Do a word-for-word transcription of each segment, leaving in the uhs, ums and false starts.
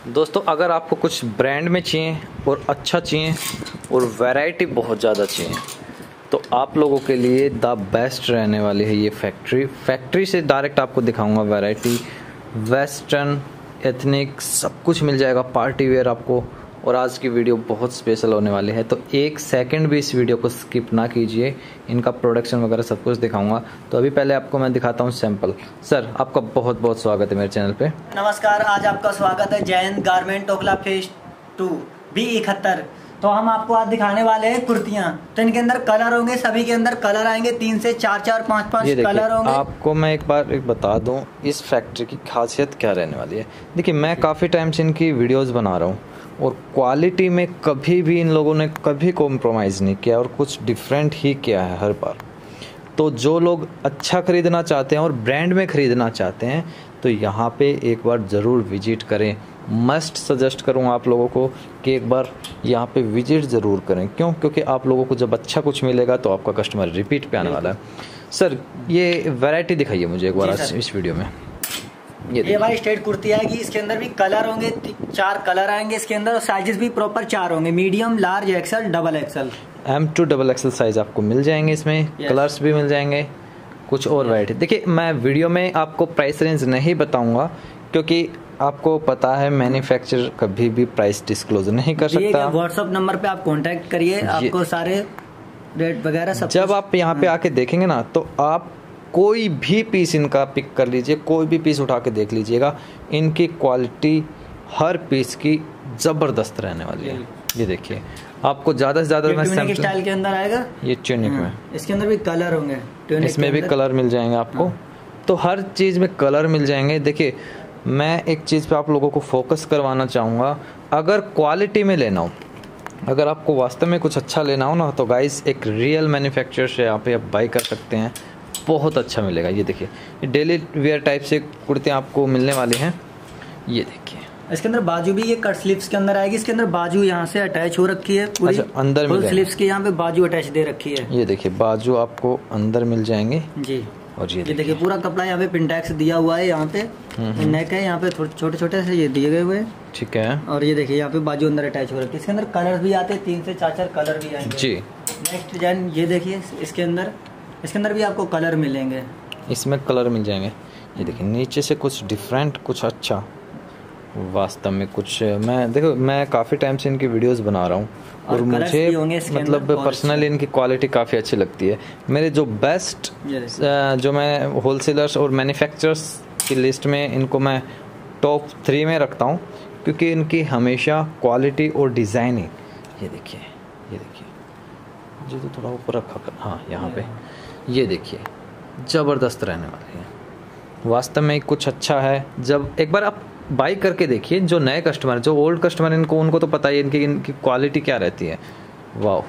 दोस्तों अगर आपको कुछ ब्रांड में चाहिए और अच्छा चाहिए और वैरायटी बहुत ज़्यादा चाहिए तो आप लोगों के लिए द बेस्ट रहने वाली है ये फैक्ट्री। फैक्ट्री से डायरेक्ट आपको दिखाऊंगा वैरायटी, वेस्टर्न, एथनिक सब कुछ मिल जाएगा, पार्टी वेयर आपको। और आज की वीडियो बहुत स्पेशल होने वाली है तो एक सेकंड भी इस वीडियो को स्किप ना कीजिए, इनका प्रोडक्शन वगैरह सब कुछ दिखाऊंगा। तो अभी पहले आपको मैं दिखाता हूँ सैंपल। सर आपका बहुत बहुत स्वागत है मेरे चैनल पे। नमस्कार, आज आपका स्वागत है Jain garment Okhla phase two B इकहत्तर। तो हम आपको आज दिखाने वाले हैं कुर्तियाँ। तो इनके अंदर कलर होंगे, सभी के अंदर कलर आएंगे, तीन से चार चार पाँच पाँच कलर होंगे। आपको मैं एक बार एक बता दूं इस फैक्ट्री की खासियत क्या रहने वाली है। देखिए मैं काफ़ी टाइम से इनकी वीडियोस बना रहा हूँ और क्वालिटी में कभी भी इन लोगों ने कभी कॉम्प्रोमाइज़ नहीं किया और कुछ डिफरेंट ही किया है हर बार। तो जो लोग अच्छा ख़रीदना चाहते हैं और ब्रांड में ख़रीदना चाहते हैं तो यहाँ पे एक बार ज़रूर विजिट करें। मस्ट सजेस्ट करूँगा आप लोगों को कि एक बार यहाँ पे विजिट ज़रूर करें। क्यों? क्योंकि आप लोगों को जब अच्छा कुछ मिलेगा तो आपका कस्टमर रिपीट पे आने वाला है। सर ये वैरायटी दिखाइए मुझे एक बार इस वीडियो में। ये, ये हमारी स्ट्रेट कुर्ती आएगी, इसके अंदर भी कलर होंगे, चार कलर आएंगे इसके अंदर और साइजेस भी प्रॉपर चार होंगे, medium, large, XL, double XL. M to double XL size आपको मिल जाएंगे इसमें। कलर्स भी मिल जाएंगे, कुछ और वैरायटी। देखिए मैं वीडियो में आपको प्राइस रेंज नहीं बताऊंगा क्योंकि आपको पता है मैन्युफैक्चरर कभी भी प्राइस डिस्क्लोज नहीं कर सकता। व्हाट्सएप नंबर पे आप कांटेक्ट करिए, आपको सारे रेट वगैरह सब। जब आप यहाँ पे आके देखेंगे ना तो आप कोई भी पीस इनका पिक कर लीजिए, कोई भी पीस उठा के देख लीजिएगा, इनकी क्वालिटी हर पीस की ज़बरदस्त रहने वाली है। ये देखिए आपको ज़्यादा से ज़्यादा मैं सैंपल स्टाइल के अंदर आएगा, ये ट्यूनिक में। इसके अंदर भी कलर होंगे, इसमें भी कलर मिल जाएंगे आपको। हाँ। तो हर चीज़ में कलर मिल जाएंगे। देखिए मैं एक चीज़ पे आप लोगों को फोकस करवाना चाहूँगा, अगर क्वालिटी में लेना हो, अगर आपको वास्तव में कुछ अच्छा लेना हो ना तो गाइस एक रियल मैन्युफैक्चरर से यहाँ पे आप बाई कर सकते हैं, बहुत अच्छा मिलेगा। ये देखिए डेली वेयर टाइप से कुर्तियाँ आपको मिलने वाली हैं। ये देखिए इसके अंदर बाजू भी ये कट स्लीव्स के अंदर आएगी, इसके अंदर बाजू यहाँ से अटैच हो रखी है पूरी। अच्छा, अंदर मिल स्लीव्स के यहाँ पे बाजू अटैच दे रखी है। ये देखिए बाजू आपको अंदर मिल जाएंगे जी। और ये, ये देखिए पूरा कपड़ा यहाँ पे पिंटैक्स दिया हुआ है, यहाँ पे नेक है, यहाँ पे छोटे छोटे से ये दिए गए हुए। ठीक है। और ये देखिए यहाँ पे बाजू अंदर अटैच हो रखी है। इसके अंदर कलर भी आते हैं, तीन से चार चार कलर भी आएंगे जी। नेक्स्ट डिजाइन ये देखिए, इसके अंदर इसके अंदर भी आपको कलर मिलेंगे, इसमें कलर मिल जाएंगे। ये देखिए नीचे से कुछ डिफरेंट, कुछ अच्छा वास्तव में कुछ। मैं देखो मैं काफ़ी टाइम से इनकी वीडियोस बना रहा हूँ और, और मुझे मतलब पर्सनली इनकी क्वालिटी काफ़ी अच्छी लगती है। मेरे जो बेस्ट जो मैं होलसेलर्स और मैन्युफैक्चरर्स की लिस्ट में इनको मैं टॉप थ्री में रखता हूँ क्योंकि इनकी हमेशा क्वालिटी और डिज़ाइनिंग। ये देखिए ये देखिए जो तो थोड़ा ऊपर रखा कर, हाँ यहाँ पे ये देखिए ज़बरदस्त रहने वाली है। वास्तव में कुछ अच्छा है। जब एक बार आप बाई करके देखिए, जो नए कस्टमर, जो ओल्ड कस्टमर इनको उनको तो पता ही इनकी इनकी क्वालिटी क्या रहती है। वाह।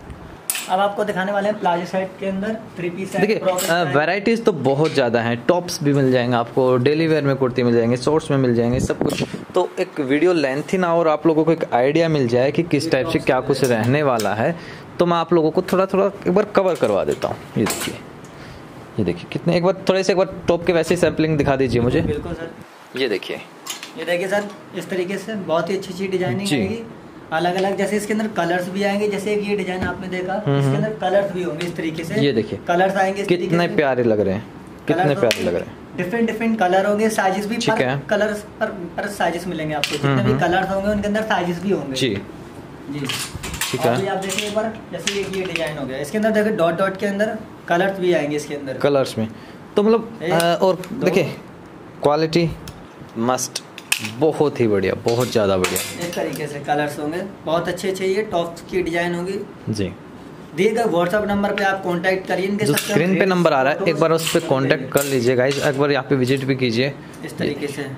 अब आपको दिखाने वाले हैं प्लाजो सेट के अंदर थ्री पीस। देखिए वैरायटीज़ तो बहुत ज़्यादा हैं, टॉप्स भी मिल जाएंगे आपको, डेली वेयर में कुर्ती मिल जाएंगे, शॉर्ट्स में मिल जाएंगे, सब कुछ। तो एक वीडियो लेंथी ना और आप लोगों को एक आइडिया मिल जाए कि किस टाइप से क्या कुछ रहने वाला है तो मैं आप लोगों को थोड़ा थोड़ा एक बार कवर करवा देता हूँ। ये देखिए ये देखिए कितने, एक बार थोड़े से एक बार टॉप के वैसे सैम्पलिंग दिखा दीजिए मुझे। बिल्कुल सर। ये देखिए ये देखिए सर, इस तरीके से बहुत ही अच्छी अच्छी डिजाइनिंग आएगी, अलग अलग। जैसे इसके अंदर कलर्स भी आएंगे, जैसे एक ये डिजाइन आपने देखा, इसके अंदर कलर्स भी होंगे इस तरीके से। ये देखिए कलर्स आएंगे, कितने प्यारे लग रहे हैं, कितने प्यारे लग रहे हैं। डिफरेंट डिफरेंट कलर होंगे, साइजेस भी पर कलर्स पर, पर साइजेस मिलेंगे आपको। जितने भी कलर्स होंगे उनके अंदर साइजेस भी होंगे। जी जी ठीक है। अभी आप देखिए एक बार, जैसे ये डिजाइन हो गया, इसके अंदर देखिए डॉट डॉट के अंदर कलर्स भी आएंगे इसके अंदर, कलर्स में। तो मतलब और देखिए क्वालिटी मस्ट, बहुत ही बढ़िया, बहुत ज़्यादा बढ़िया। इस तरीके से कलर्स होंगे, बहुत अच्छे अच्छे। ये टॉप की डिजाइन होगी जी। दिए गए व्हाट्सएप नंबर पे आप कांटेक्ट करिए, इनके जो स्क्रीन पे नंबर आ रहा है एक बार उस पर कांटेक्ट कर लीजिए गाइस, एक बार यहाँ पे विजिट भी कीजिए इस तरीके से।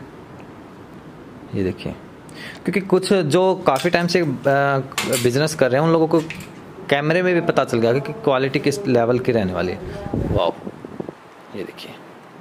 ये देखिए क्योंकि कुछ जो काफ़ी टाइम से बिजनेस कर रहे हैं उन लोगों को कैमरे में भी पता चल गया कि क्वालिटी किस लेवल की रहने वाली है। वाह ये देखिए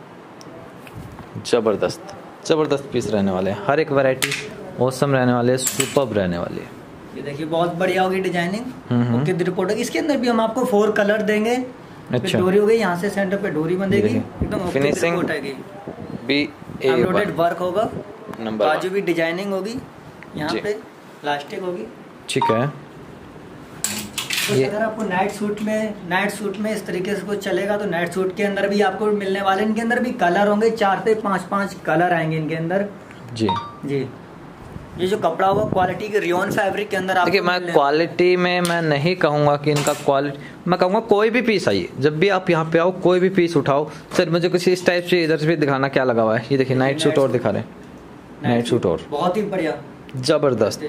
ज़बरदस्त ज़बरदस्त पीस रहने वाले हैं, हर एक वैरायटी औसम रहने वाले हैं, सुपर्ब रहने वाली है। ये देखिए बहुत बढ़िया होगी डिजाइनिंग। ओके रिपोर्ट होगी, इसके अंदर भी हम आपको फोर कलर देंगे। अच्छा। डोरी हो गई, यहाँ से सेंटर पे डोरी बंधेगी, एकदम फिनिशिंग भी एम्ब्रॉयडर्ड वर्क होगा। नंबर बाजू भी डिजाइनिंग होगी, यहाँ पे प्लास्टिक होगी। ठीक है। तो अगर आपको नाइट सूट में नाइट सूट में इस तरीके से कुछ चलेगा तो नाइट सूट के अंदर भी आपको मिलने वाले, इनके अंदर भी कलर होंगे, चार से पाँच पाँच कलर आएंगे इनके अंदर। जी जी। ये जो कपड़ा होगा क्वालिटी के रियोन फैब्रिक के अंदर आपको देखिए, मैं क्वालिटी में मैं नहीं कहूँगा कि इनका क्वालिटी, मैं कहूँगा कोई भी पीस आइए, जब भी आप यहाँ पे आओ कोई भी पीस उठाओ। सर मुझे कुछ इस टाइप से इधर से भी दिखाना, क्या लगा हुआ है, ये देखिए नाइट सूट और दिखा रहे हैं, नाइट सूट और बहुत ही बढ़िया जबरदस्त,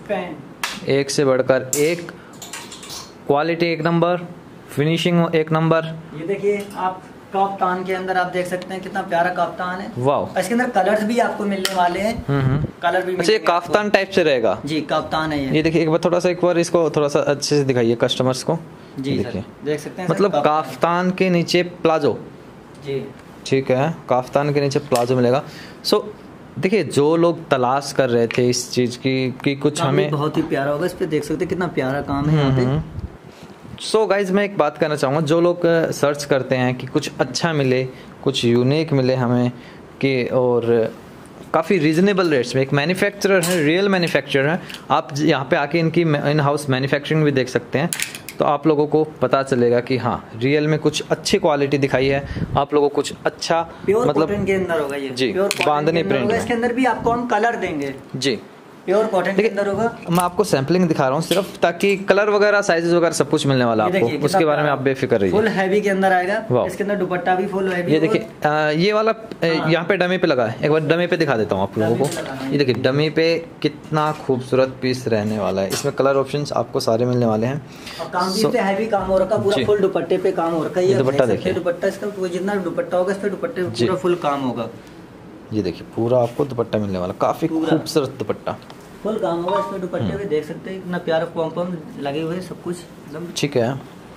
एक से बढ़कर एक, क्वालिटी एक नंबर, फिनिशिंग एक नंबर। ये देखिए आप कप्तान के अंदर आप देख सकते हैं कितना प्यारा कप्तान है। वाह। इसके अंदर कलर्स भी आपको मिलने वाले हैं। हम्म कलर भी। अच्छा, ये कफ्तान टाइप से रहेगा? जी कप्तान है ये। ये देखिए एक बार थोड़ा सा, एक बार इसको थोड़ा सा अच्छे से दिखाइए कस्टमर्स को। जी देखिए, देख सकते हैं मतलब कफ्तान के नीचे प्लाजो। जी ठीक है, कफ्तान के नीचे प्लाजो मिलेगा। सो देखिए, जो लोग तलाश कर रहे थे इस चीज की कि कुछ हमें, बहुत ही प्यारा होगा, इस पे देख सकते हैं कितना प्यारा काम है यहाँ पे। सो so गाइज, मैं एक बात कहना चाहूँगा, जो लोग सर्च करते हैं कि कुछ अच्छा मिले, कुछ यूनिक मिले हमें, कि और काफ़ी रीजनेबल रेट्स में, एक मैन्युफैक्चरर है, रियल मैन्युफैक्चरर है, आप यहाँ पे आके इनकी इन हाउस मैन्युफैक्चरिंग भी देख सकते हैं, तो आप लोगों को पता चलेगा कि हाँ रियल में कुछ अच्छी क्वालिटी दिखाई है आप लोगों को, कुछ अच्छा मतलब के अंदर होगा ये। जी, बांधनी प्रिंट, इसके अंदर भी आपको हम कलर देंगे। जी, प्योर कॉटन के अंदर होगा। मैं आपको सैम्पलिंग दिखा रहा हूँ सिर्फ, ताकि कलर वगैरह साइजेस वगैरह सब कुछ मिलने वाला आपको, उसके बारे में आप बेफिक्र रहिए। फुल हैवी के अंदर आएगा, इसके अंदर दुपट्टा भी फुल हैवी। ये देखिए, ये वाला यहाँ पे डमी पे लगा है, एक बार डमी पे दिखा देता हूँ आप लोगों को। ये देखिए डमी पे कितना खूबसूरत पीस रहने वाला है, इसमें कलर ऑप्शंस आपको सारे मिलने वाले हैं। काम भी हैवी काम हो रखा है, पूरा फुल दुपट्टे पे काम हो रखा है। ये दुपट्टा देखिए, दुपट्टा इसका जितना दुपट्टा होगा इस पे दुपट्टे पे पूरा फुल काम होगा। ये देखिए पूरा आपको दुपट्टा मिलने वाला, काफी खूबसूरत दुपट्टा, फुल काम होगा इसमें। दुपट्टे भी देख सकते हैं कितना प्यारा पॉम लगे हुए, सब कुछ एकदम ठीक है।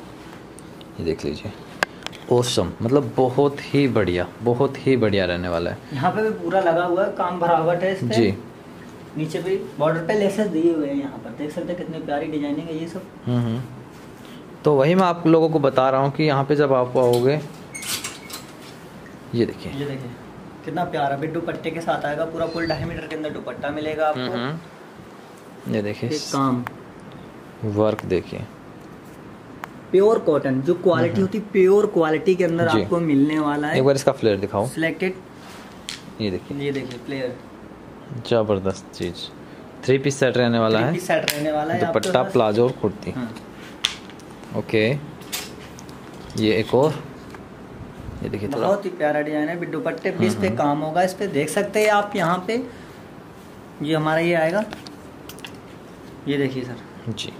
ये देख लीजिए, ऑसम, मतलब बहुत ही बढ़िया, बहुत ही बढ़िया रहने वाला है। यहाँ पे भी पूरा लगा हुआ है, काम भरावट है इस पे। जी, नीचे भी बॉर्डर पे लेसेस दिए हुए हैं, यहाँ पर देख सकते हैं कितनी प्यारी डिजाइनिंग है ये सब। हम्म तो वही मैं आप लोगों को बता रहा हूँ कि यहाँ पे जब आप आओगे, ये देखिए, ये देखिए कितना प्यारा भी दुपट्टे के साथ आएगा, पूरा फुल ढाई मीटर के अंदर दुपट्टा मिलेगा आपको। ये देखिए काम, वर्क देखिए, प्योर कॉटन जो क्वालिटी होती है, प्योर क्वालिटी के अंदर आपको मिलने वाला है। एक बार इसका फ्लेयर दिखाओ, सिलेक्टेड। ये देखिए, ये देखिए फ्लेयर, जबरदस्त चीज, थ्री पीस सेट रहने वाला है, थ्री पीस सेट रहने वाला है, दुपट्टा प्लाजो और कुर्ती। ओके, ये एक और, ये देखिए बहुत ही प्यारा डिजाइन है, दुपट्टे पे इस पे काम होगा, इस पे देख सकते हैं आप। यहाँ पे ये हमारा ये आएगा, ये देखिए सर जी,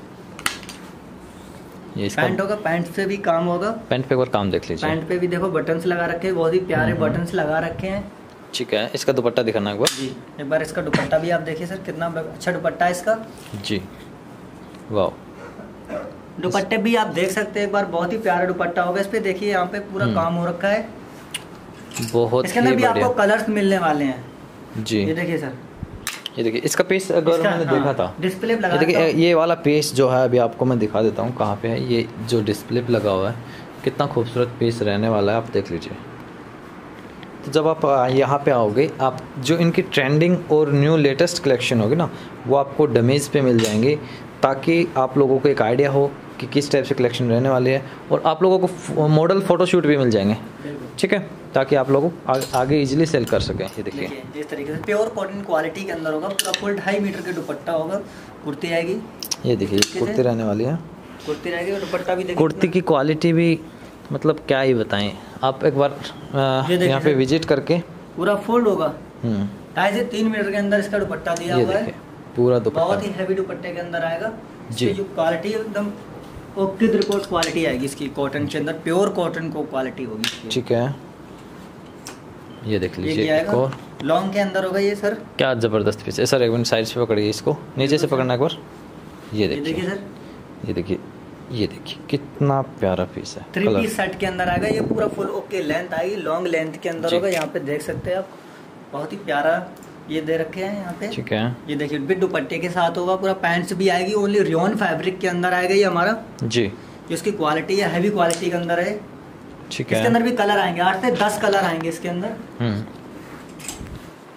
ये इसका पैंट होगा, पैंट पे भी काम होगा। पैंट पे एक बार काम देख लीजिए, पैंट पे भी देखो बटन्स लगा रखे हैं, बहुत ही प्यारे बटन्स लगा रखे हैं। ठीक है, इसका दुपट्टा दिखाना एक बार। जी, एक बार इसका दुपट्टा भी आप देखिए सर, कितना अच्छा दुपट्टा है इसका। जी, वाह, दुपट्टे भी आप देख सकते हैं एक बार, बहुत ही प्यारा दुपट्टा होगा। इस पे देखिए यहाँ पे पूरा काम हो रखा है, बहुत इसके अंदर भी आपको कलर्स मिलने वाले हैं। जी, ये देखिए सर, ये देखिए इसका पीस अगर मैंने हाँ, देखा था डिस्प्ले लगा, ये देखिए ये वाला पीस जो है अभी आपको मैं दिखा देता हूँ कहाँ पे है। ये जो डिस्प्ले लगा हुआ है कितना खूबसूरत पीस रहने वाला है, आप देख लीजिए। तो जब आप यहाँ पे आओगे, आप जो इनकी ट्रेंडिंग और न्यू लेटेस्ट कलेक्शन होगी ना, वो आपको डमीज पे मिल जाएंगी, ताकि आप लोगों को एक आइडिया हो कि किस टाइप से कलेक्शन रहने वाली है, और आप लोगों को मॉडल फोटोशूट भी मिल जाएंगे। ठीक है, ताकि आप लोग आ, आगे इजीली सेल कर सकें। ये देखिए इस तरीके से प्योर कॉटन क्वालिटी के अंदर होगा, पूरा फुल ढाई मीटर के दुपट्टा होगा, कुर्ती आएगी। ये देखिए कुर्ती रहने वाली है, कुर्ती रहेगी और दुपट्टा भी देखिए। कुर्ती की क्वालिटी भी मतलब क्या ही बताएं, आप एक बार यहाँ पे विजिट करके, पूरा फुल होगा, ढाई से तीन मीटर के अंदर इसका दुपट्टा दिया हुआ है, पूरा दुपट्टा बहुत ही हैवी दुपट्टे के अंदर आएगा जी। जो क्वालिटी एकदम ओके रिपोर्ट क्वालिटी आएगी इसकी, कॉटन के अंदर प्योर कॉटन को क्वालिटी होगी। ठीक है, ये देख लीजिए एक और लॉन्ग के अंदर होगा ये सर, क्या जबरदस्त पीस है सर। एक मिनट साइड से पकड़िए इसको, नीचे से पकड़ना एक बार। ये देखिए सर, ये देखिए, ये देखिए कितना प्यारा पीस है, थ्री पीस सेट के अंदर आएगा ये, पूरा फुल ओके लेंथ आएगी, लॉन्ग लेंथ के अंदर होगा। यहाँ पे देख सकते हैं आप, बहुत ही प्यारा ये दे रखे हैं यहाँ पे। ठीक है, ये देखिए बिग दुपट्टे के साथ होगा, पूरा पैंट्स भी आएगी, ओनली रियोन फैब्रिक के अंदर आएगा ये हमारा जी। इसकी क्वालिटी है हैवी क्वालिटी के अंदर है। ठीक है, इसके अंदर भी कलर आएंगे, आठ से दस कलर आएंगे इसके अंदर।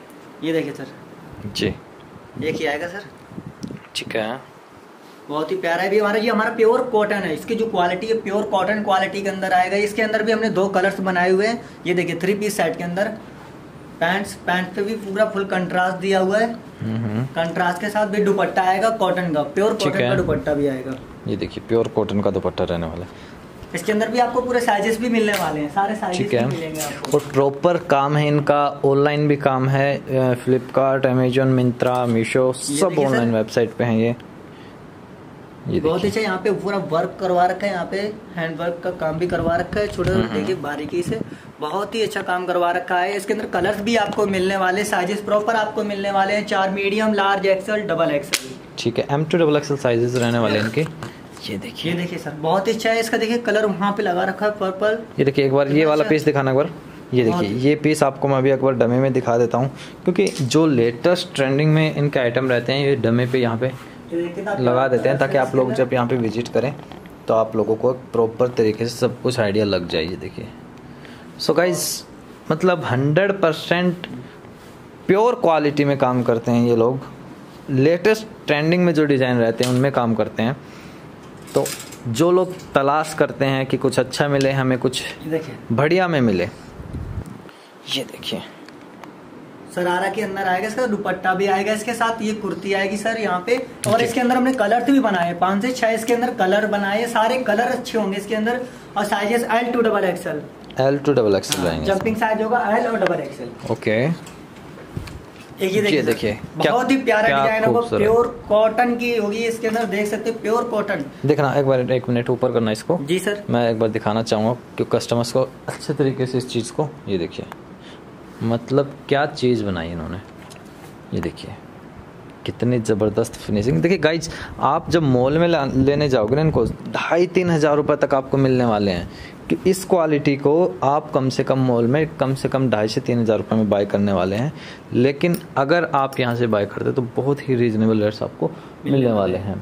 ये देखिए सर जी, एक ही आएगा सर। ठीक है, बहुत ही प्यारा है भी हमारा। ये हमारा प्योर कॉटन है, इसकी जो क्वालिटी है प्योर कॉटन क्वालिटी के अंदर आएगा। इसके अंदर भी हमने दो कलर्स बनाए हुए हैं। ये देखिए थ्री पीस सेट के अंदर पैंट्स, पैंट पे भी पूरा फुल कंट्रास्ट दिया हुआ है। कंट्रास्ट के साथ भी दुपट्टा आएगा कॉटन का, प्योर कॉटन का दुपट्टा भी आएगा। ये देखिए प्योर कॉटन का दुपट्टा रहने वाला है। इसके अंदर भी आपको पूरे साइजेस भी मिलने वाले हैं, सारे साइजेस भी मिलेंगे आपको। और प्रॉपर काम है इनका, ऑनलाइन भी काम है, फ्लिपकार्ट, अमेजोन, मिंत्रा, मीशो सब ऑनलाइन वेबसाइट पे हैं ये। ये बहुत अच्छा यहाँ पे पूरा वर्क करवा रखा है, यहाँ पे हैंड वर्क का काम भी करवा रखा है, छोटे देखिए बारीकी से बहुत ही अच्छा काम करवा रखा है। इसके अंदर कलर्स भी आपको मिलने वाले, साइजेस प्रॉपर आपको मिलने वाले हैं, चार medium, large, XL, double XL. ठीक है, M to double XL sizes रहने वाले हैं इनके। ये देखिए, ये देखिए सर बहुत अच्छा है। इसका देखिए कलर वहाँ पे लगा रखा है पर्पल। ये देखिए एक बार ये वाला पीस दिखाना एक बार। ये देखिए ये पीस आपको मैं अभी एक बार डमे में दिखा देता हूँ, क्योंकि जो लेटेस्ट ट्रेंडिंग में इनके आइटम रहते हैं ये डमे पे यहाँ पे लगा देते हैं, ताकि आप लोग जब यहाँ पे विजिट करें तो आप लोगों को प्रॉपर तरीके से सब कुछ आइडिया लग जाए। ये देखिए, सो गाइज मतलब हंड्रेड परसेंट प्योर क्वालिटी में काम करते हैं ये लोग। लेटेस्ट ट्रेंडिंग में जो डिज़ाइन रहते हैं उनमें काम करते हैं। तो जो लोग तलाश करते हैं कि कुछ अच्छा मिले, हमें कुछ बढ़िया में मिले, ये देखिए सरारा के अंदर आएगा, इसका दुपट्टा भी आएगा इसके साथ, ये कुर्ती आएगी सर यहाँ पे। और इसके अंदर हमने कलर भी बनाए, पाँच से छह इसके अंदर कलर बनाए, सारे कलर अच्छे होंगे इसके अंदर। और sizes L to double XL, L to double XL रहेंगे, जंपिंग साइज होगा एल और डबल एक्सएल। ओके, ये देखिए बहुत ही प्यारा डिजाइन होगा, प्योर कॉटन की होगी इसके अंदर, देख सकते हैं प्योर कॉटन। देखना एक बार, एक मिनट ऊपर करना इसको। जी सर, मैं एक बार दिखाना चाहूँगा कि कस्टमर्स को अच्छे तरीके से इस चीज़ को। ये देखिए मतलब क्या चीज़ बनाई इन्होंने, ये देखिए कितनी ज़बरदस्त फिनिशिंग। देखिए गाइज आप जब मॉल में लेने जाओगे ना इनको, ढाई तीन हज़ार रुपये तक आपको मिलने वाले हैं, कि इस क्वालिटी को आप कम से कम मॉल में कम से कम ढाई से तीन हज़ार रुपये में बाय करने वाले हैं। लेकिन अगर आप यहाँ से बाय करते तो बहुत ही रीजनेबल रेट्स आपको मिलने वाले हैं।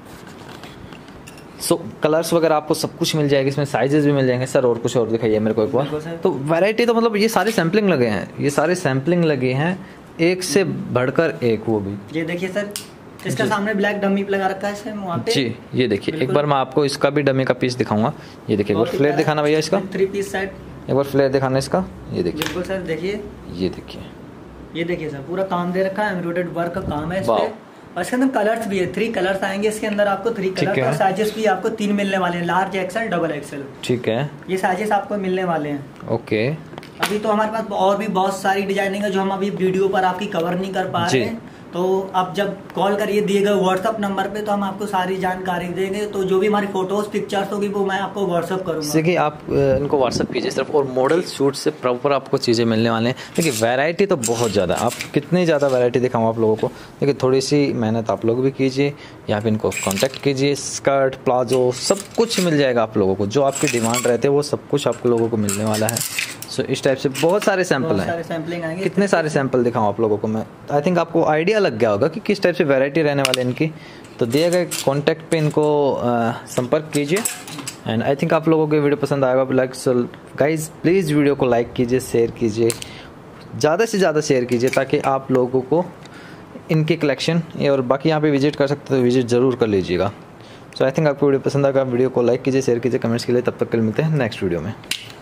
सो so, कलर्स वगैरह आपको सब कुछ मिल जाएगा इसमें, साइजेस भी मिल जाएंगे। सर और कुछ और दिखाइए मेरे को एक बार। तो वैरायटी तो मतलब ये सारे सैम्पलिंग लगे हैं, ये सारे सैम्पलिंग लगे हैं, एक से बढ़कर एक। वो भी ये देखिए सर, इसका सामने ब्लैक डमी लगा रखा है सर वहाँ पे। जी ये देखिए एक बार मैं आपको इसका भी डमी का पीस दिखाऊंगा। ये देखिए एक बार फ्लेयर दिखाना भैया इसका, थ्री पीस सेट, एक बार फ्लेयर दिखाना इसका। ये देखिए बिल्कुल सर, देखिए ये देखिए ये देखिए सर पूरा काम दे रखा है, एम्ब्रॉयडर्ड वर्क का काम है इस पे। और इसके अंदर कलर्स भी है, थ्री कलर्स आएंगे इसके अंदर आपको, थ्री कलर और साइजेस भी आपको तीन मिलने वाले हैं, लार्ज, एक्सेल, डबल एक्सेल। ठीक है, ये साइजेस आपको मिलने वाले हैं। ओके, अभी तो हमारे पास और भी बहुत सारी डिजाइनिंग है जो हम अभी वीडियो पर आपकी कवर नहीं कर पा रहे हैं। तो आप जब कॉल करिए दिए गए व्हाट्सअप नंबर पे, तो हम आपको सारी जानकारी देंगे। तो जो भी हमारी फोटोज पिक्चर्स होगी वो मैं आपको व्हाट्सअप करूंगा। देखिए आप इनको व्हाट्सअप कीजिए सिर्फ, और मॉडल शूट से प्रॉपर आपको चीज़ें मिलने वाले हैं। देखिए वैरायटी तो बहुत ज़्यादा, आप कितनी ज़्यादा वैरायटी दिखाऊँ आप लोगों को। देखिए थोड़ी सी मेहनत आप लोग भी कीजिए, यहाँ पे इनको कॉन्टैक्ट कीजिए। स्कर्ट, प्लाजो सब कुछ मिल जाएगा आप लोगों को, जो आपकी डिमांड रहते हैं वो सब कुछ आप लोगों को मिलने वाला है। सो so, इस टाइप से बहुत सारे सैंपल हैं, कितने सारे सैंपल दिखाऊं आप लोगों को मैं। आई थिंक आपको आइडिया लग गया होगा कि किस टाइप से वैरायटी रहने वाले इनकी। तो दिए गए कॉन्टैक्ट पे इनको संपर्क कीजिए। एंड आई थिंक आप लोगों को वीडियो पसंद आएगा। Like so guys please video को लाइक कीजिए, शेयर कीजिए, ज़्यादा से ज़्यादा शेयर कीजिए, ताकि आप लोगों को इनकी कलेक्शन और बाकी यहाँ पे विजिट कर सकते हो तो विजिट ज़रूर कर लीजिएगा। सो आई थिंक आपको वीडियो पसंद आएगा। वीडियो को लाइक कीजिए, शेयर कीजिए, कमेंट्स के लिए। तब तक के लिए मिलते हैं नेक्स्ट वीडियो में।